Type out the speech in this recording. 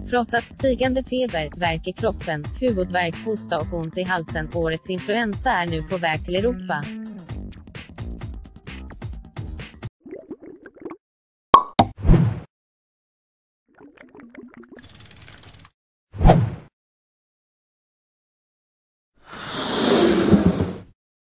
Frossat, stigande feber, värk i kroppen, huvudvärk, hosta och ont i halsen. Årets influensa är nu på väg till Europa.